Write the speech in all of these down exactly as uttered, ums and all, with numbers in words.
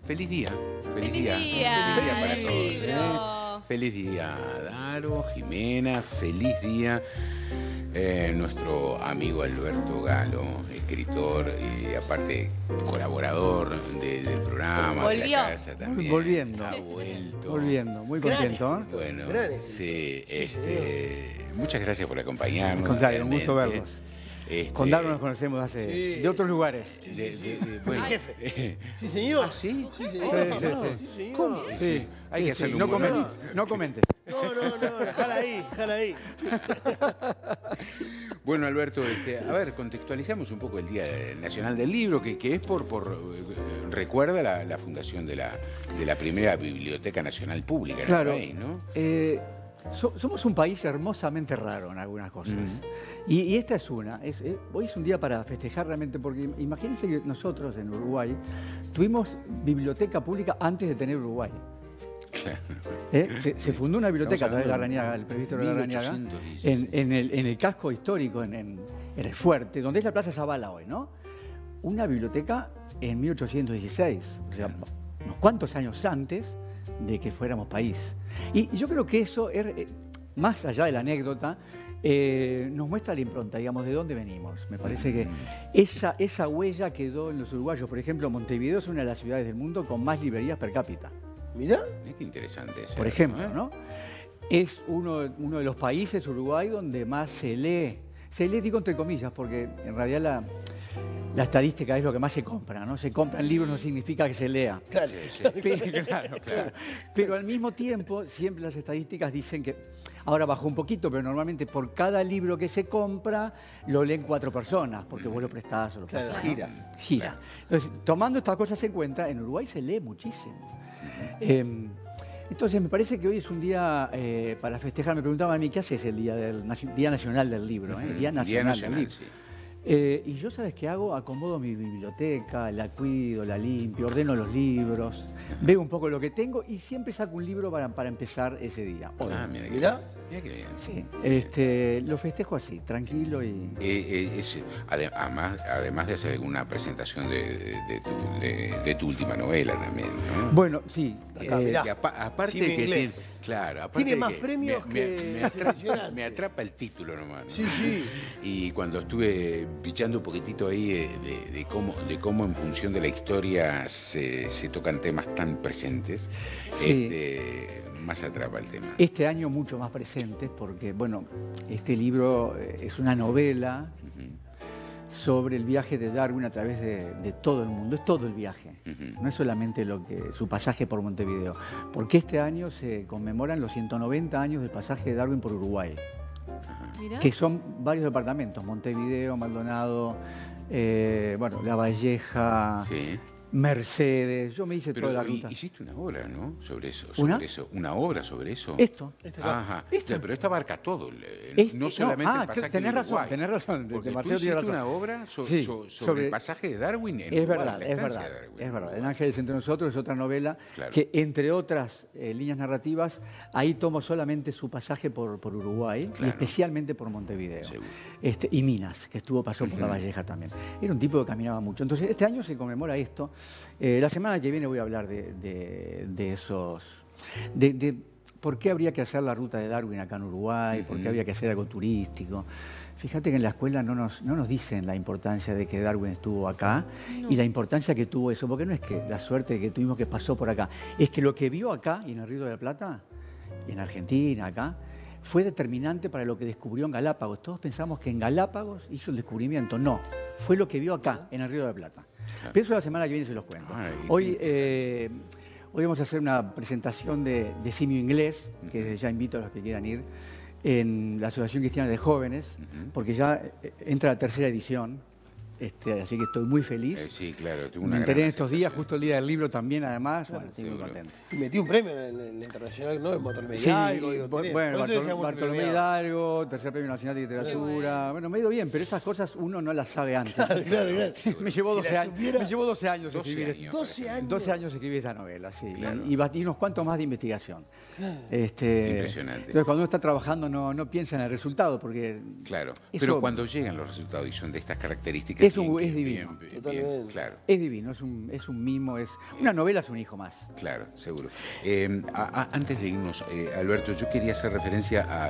Feliz día. Feliz, Feliz día. día. Feliz día para Feliz todos. libro. ¿eh? Feliz día, Daro, Jimena. Feliz día. Eh, nuestro amigo Alberto Galo, escritor y aparte colaborador de, del programa. Volvió. De la casa también. Volviendo. Ha vuelto. Volviendo, muy contento. ¿eh? Bueno, Gran sí, este, muchas gracias por acompañarnos. Al contrario, un gusto realmente. verlos. Este, Con Daro nos conocemos hace, Sí. de otros lugares. de- de- de- El bueno, jefe. Sí, señor. ¿Ah, sí? Sí, Sí, señor. sí, No, sí. sí, señor. ¿Cómo? Sí, Hay sí, que sí. hacerle un No, buen- comentes, no comentes. No, no, no, déjala ahí, déjala ahí. Bueno, Alberto, este, a ver, contextualizamos un poco el Día Nacional del Libro, que, que es por, por eh, recuerda la, la fundación de la, de la primera Biblioteca Nacional Pública en Claro. el país, ¿no? Eh, so- somos un país hermosamente raro en algunas cosas. Y, y esta es una. Es, eh, hoy es un día para festejar realmente, porque imagínense que nosotros en Uruguay tuvimos biblioteca pública antes de tener Uruguay. Claro. ¿Eh? Se, se fundó una biblioteca a Estamos través de hablando Larrañaga, el presbítero de Larrañaga, mil ochocientos dieciséis. en, en el, en el casco histórico, en, en- en el fuerte, donde es la Plaza Zavala hoy, ¿no? Una biblioteca en mil ochocientos dieciséis, o sea, unos cuantos años antes de que fuéramos país. Y, y yo creo que eso, es, eh, más allá de la anécdota, eh, nos muestra la impronta, digamos, de dónde venimos. Me parece que esa, esa huella quedó en los uruguayos. Por ejemplo, Montevideo es una de las ciudades del mundo con más librerías per cápita. Mirá. Mirá qué interesante eso. Por ejemplo, ¿no? Es uno, uno de los países, Uruguay, donde más se lee. Se lee, digo entre comillas, porque en realidad la, la estadística es lo que más se compra, ¿no? Se compran libros no significa que se lea. Claro. Pero, claro, claro. Pero al mismo tiempo, siempre las estadísticas dicen que, ahora bajó un poquito, pero normalmente por cada libro que se compra, lo leen cuatro personas, porque vos lo prestás o lo Claro, pasás, ¿no? gira. Gira. Entonces, tomando estas cosas en cuenta, en Uruguay se lee muchísimo. Eh, entonces, me parece que hoy es un día eh, para festejar. Me preguntaban a mí, ¿qué haces el Día, del, Naci- Día Nacional del Libro? eh? Día Nacional, del Libro. sí. Eh, y yo, ¿sabes qué hago? Acomodo mi biblioteca, la cuido, la limpio, ordeno los libros, veo un poco lo que tengo y siempre saco un libro para, para empezar ese día. Hoy. Ah, mira, qué Mirá. Mira qué bien. Sí, este, lo festejo así, tranquilo y... Eh, eh, es, ade- además, además de hacer alguna presentación de, de- de tu, de- de tu última novela también, ¿no? Bueno, sí. Acá, eh, mirá. Que apa- aparte Cine de que inglés. tiene, claro, aparte Tiene de más que premios me, que me, me atrapa, seleccionantes. me atrapa el título nomás, ¿no? Sí, sí. Y cuando estuve pichando un poquitito ahí de, de- de cómo, de cómo en función de la historia se, se tocan temas tan presentes, Sí. este, más atrapa el tema. Este año mucho más presentes porque, bueno, este libro eh, es una novela sobre el viaje de Darwin a través de, de todo el mundo. Es todo el viaje, Ujú. no es solamente lo que, su pasaje por Montevideo. Porque este año se conmemoran los ciento noventa años del pasaje de Darwin por Uruguay, Mirá. que son varios departamentos, Montevideo, Maldonado, eh, bueno, La Valleja, Sí. Mercedes. Yo me hice Pero toda la hi- ruta. hiciste una obra, ¿no? Sobre eso, sobre ¿Una? eso. Una obra sobre eso. Esto. Ajá. Esto. Ya, pero esta abarca todo. el- Este- no solamente ah, el pasaje tenés de razón, Uruguay. tenés razón, de- Porque de tú Marcelo tiene hiciste razón. una obra so- Sí, so- sobre, sobre- el pasaje de Darwin en Es Uruguay, verdad, la es estancia verdad, de Darwin es en verdad. Uruguay. El Ángeles entre nosotros es otra novela Claro. que, entre otras eh, líneas narrativas, ahí tomo solamente su pasaje por, por Uruguay y Claro. especialmente por Montevideo. Seguro. Este, y Minas, que estuvo, pasó por La Valleja también. Era un tipo que caminaba mucho. Entonces, este año se conmemora esto. Eh, la semana que viene voy a hablar de, de- de esos... De, de por qué habría que hacer la ruta de Darwin acá en Uruguay, por qué Ujú. habría que hacer algo turístico. Fíjate que en la escuela no nos, no nos dicen la importancia de que Darwin estuvo acá y la importancia que tuvo eso, porque no es que la suerte que tuvimos que pasó por acá, es que lo que vio acá y en el Río de la Plata, y en Argentina, acá, fue determinante para lo que descubrió en Galápagos. Todos pensamos que en Galápagos hizo el descubrimiento. No, fue lo que vio acá, en el Río de la Plata. Pero eso la semana que viene se los cuento. Ay, qué Hoy, eh, hoy vamos a hacer una presentación de, de simio inglés, que desde ya invito a los que quieran ir, en la Asociación Cristiana de Jóvenes, porque ya eh, entra la tercera edición. Este, así que estoy muy feliz. Eh, sí, claro. tuvo Me una enteré en gran estos días, aceptación. justo el día del libro también, además. Bueno, estoy muy seguro. contento. Y metí un premio en el, en el internacional, ¿no? En Bartolomé Sí, Hidalgo, digo, bu- tenés. bueno, Por eso decía Bartol- Bartolomé multipremiado. Hidalgo, tercer premio nacional de literatura. Bueno, me ha ido bien, pero esas cosas uno no las sabe antes. Claro, claro, claro. me, llevó Si doce la años, supiera- me llevó doce años doce escribir años. esto. doce años. doce años escribí esta novela, sí. Claro. Y, y bat- y unos cuantos más de investigación. Este, Impresionante. Entonces, cuando uno está trabajando, no, no piensa en el resultado, porque Claro. Eso- Pero cuando llegan los resultados y son de estas características, Es, un, Bien, es divino. bien, bien, Totalmente. claro. Es divino, es un, es un mimo, es una novela, es un hijo más. Claro, seguro. Eh, a- a- antes de irnos, eh, Alberto, yo quería hacer referencia a...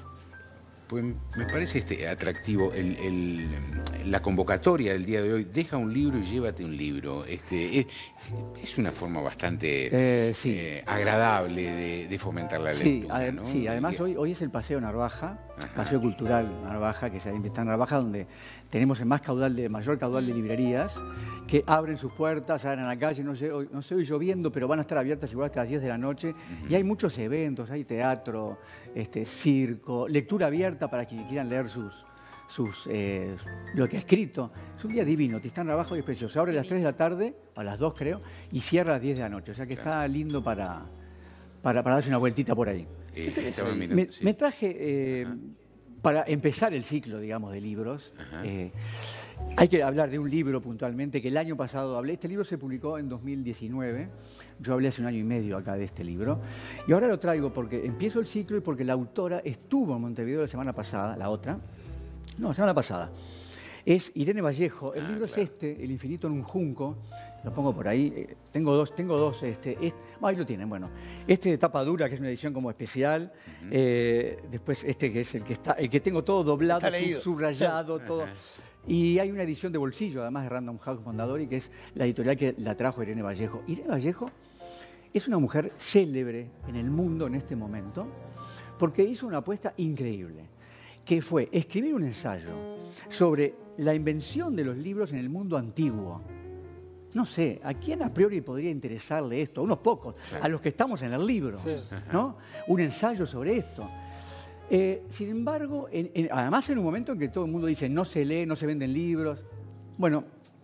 Pues me parece este atractivo el, el- la convocatoria del día de hoy. Deja un libro y llévate un libro. Este, es, es una forma bastante Eh, sí. eh, agradable de, de fomentar la Sí, lectura. ade- ¿no? sí, además Y- hoy, hoy es el Paseo Narvaja, Ajá. Paseo Cultural Narvaja, que se está en Narvaja, donde tenemos el más caudal de, mayor caudal de librerías que abren sus puertas, salen a la calle, no sé, hoy, no sé hoy lloviendo, pero van a estar abiertas igual hasta las diez de la noche. Y hay muchos eventos, hay teatro, este, circo, lectura abierta para quienes quieran leer sus, sus, eh, lo que ha escrito. Es un día divino, Tristán Narvaja y es precioso. Se abre a las tres de la tarde, a las dos creo, y cierra a las diez de la noche. O sea que está lindo para, para, para darse una vueltita por ahí. eh, estaba mirando, Me, sí. me traje, eh, para empezar el ciclo, digamos, de libros, Ajá. eh, hay que hablar de un libro puntualmente que el año pasado hablé. Este libro se publicó en dos mil diecinueve. Yo hablé hace un año y medio acá de este libro. Y ahora lo traigo porque empiezo el ciclo y porque la autora estuvo en Montevideo la semana pasada, la otra. No, la semana pasada. Es Irene Vallejo. El Ah, libro claro. es este, El infinito en un junco. Lo pongo por ahí. Eh, Tengo dos, tengo dos. Este, este- ahí lo tienen, bueno. Este de tapa dura, que es una edición como especial. Eh, después este que es el que está, el que tengo todo doblado, Está leído. sub- subrayado, todo. Ajá. Y hay una edición de bolsillo, además de Random House Mondadori, que es la editorial que la trajo Irene Vallejo. Irene Vallejo es una mujer célebre en el mundo en este momento, porque hizo una apuesta increíble, que fue escribir un ensayo sobre la invención de los libros en el mundo antiguo. No sé, ¿a quién a priori podría interesarle esto? A unos pocos, a los que estamos en el libro, Sí. ¿no? Un ensayo sobre esto. Eh, sin embargo, en- en- además en un momento en que todo el mundo dice no se lee, no se venden libros. Bueno,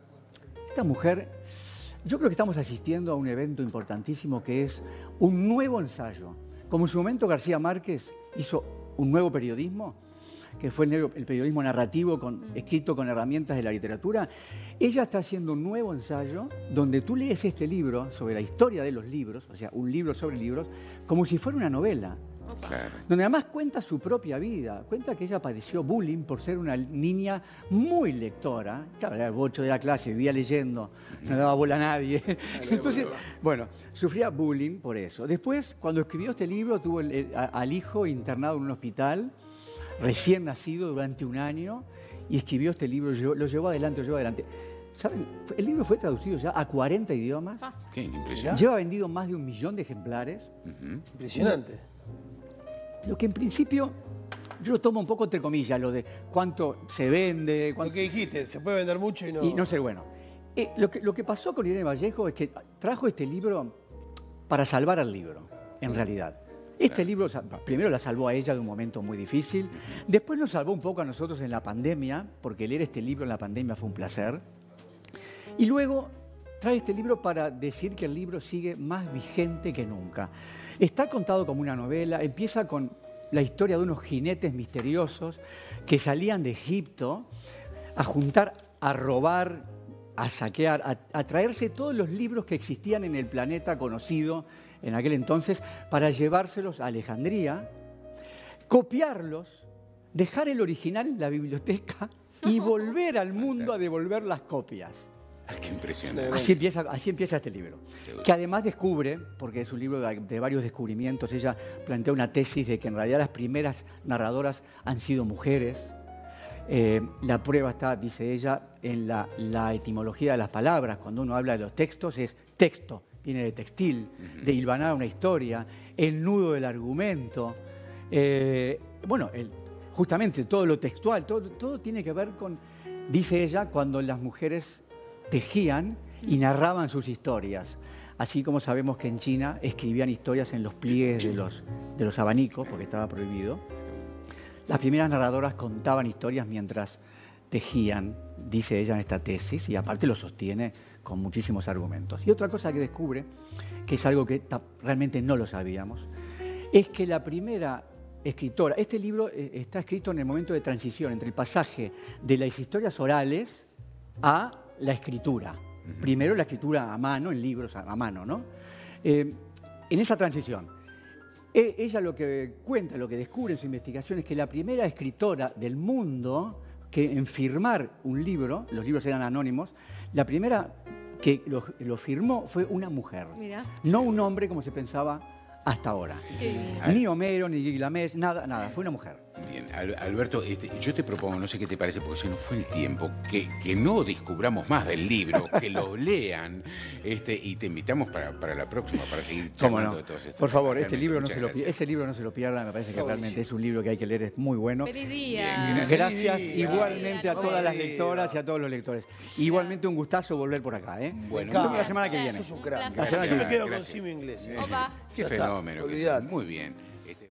esta mujer, yo creo que estamos asistiendo a un evento importantísimo que es un nuevo ensayo. Como en su momento García Márquez hizo un nuevo periodismo, que fue el, neo- el periodismo narrativo con- escrito con herramientas de la literatura, ella está haciendo un nuevo ensayo donde tú lees este libro sobre la historia de los libros, o sea, un libro sobre libros, como si fuera una novela. Claro. Donde además cuenta su propia vida, cuenta que ella padeció bullying por ser una niña muy lectora. Claro, era el bocho de la clase, vivía leyendo, no daba bola a nadie. Entonces, bueno, sufría bullying por eso. Después, cuando escribió este libro, tuvo el- el- a- al hijo internado en un hospital, recién nacido durante un año, y escribió este libro, lo lo llevó adelante, lo llevó adelante. ¿Saben? El libro fue traducido ya a cuarenta idiomas, Qué impresionante. lleva vendido más de un millón de ejemplares. Ujú. Impresionante. Lo que en principio yo lo tomo un poco entre comillas, lo de cuánto se vende, Lo cuánto... que dijiste, se puede vender mucho y no. y no ser bueno. Eh, lo, que, lo que pasó con Irene Vallejo es que trajo este libro para salvar al libro, en realidad. Este libro sa- primero la salvó a ella de un momento muy difícil, después nos salvó un poco a nosotros en la pandemia, porque leer este libro en la pandemia fue un placer. Y luego trae este libro para decir que el libro sigue más vigente que nunca. Está contado como una novela, empieza con la historia de unos jinetes misteriosos que salían de Egipto a juntar, a robar, a saquear, a, a traerse todos los libros que existían en el planeta conocido en aquel entonces para llevárselos a Alejandría, copiarlos, dejar el original en la biblioteca y volver al mundo a devolver las copias. Ah, qué impresionante. Así empieza, así empieza este libro, Seguro. que además descubre, porque es un libro de, de varios descubrimientos, ella plantea una tesis de que en realidad las primeras narradoras han sido mujeres. Eh, la prueba está, dice ella, en la, la etimología de las palabras. Cuando uno habla de los textos es texto, viene de textil, de hilvanar una historia, el nudo del argumento. Eh, bueno, el- justamente todo lo textual, todo, todo tiene que ver con, dice ella, cuando las mujeres tejían y narraban sus historias. Así como sabemos que en China escribían historias en los pliegues de los, de los abanicos, porque estaba prohibido. Las primeras narradoras contaban historias mientras tejían, dice ella en esta tesis, y aparte lo sostiene con muchísimos argumentos. Y otra cosa que descubre, que es algo que ta- realmente no lo sabíamos, es que la primera escritora, este libro eh, está escrito en el momento de transición entre el pasaje de las historias orales a la escritura. Primero la escritura a mano, en libros a, a mano, ¿no? Eh, en esa transición, e- ella lo que cuenta, lo que descubre en su investigación es que la primera escritora del mundo que en firmar un libro, los libros eran anónimos, la primera que lo, lo firmó fue una mujer, Mirá. no un hombre como se pensaba hasta ahora. Qué bien. Ni Homero, ni Gilgamesh, nada, nada, fue una mujer. Bien, Al- Alberto, este, yo te propongo, no sé qué te parece, porque se nos fue el tiempo, que, que no descubramos más del libro, que lo lean, este, y te invitamos para, para la próxima, para seguir ¿Cómo charlando no? de todos estos Por favor, temas. este Realmente, libro, no muchas se lo, gracias. ese libro no se lo pierdan, me parece que realmente es un libro que hay que leer, es muy bueno. Feliz Bien, día. gracias. Gracias Feliz día. igualmente a todas las Feliz lectoras día. y a todos los lectores. Igualmente un gustazo volver por acá, ¿eh? Bueno, Nos vemos muy la bien. semana que viene. Sos un crack. Gracias. La semana que Yo me viene. quedo con Gracias. Simo Inglés. Eh, Opa. Qué Ya está, fenómeno que sos. olvidate. Muy bien.